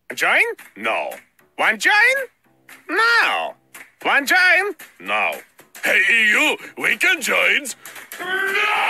Join? No. Want join? No. Want join? No. Hey, you, we can join. No!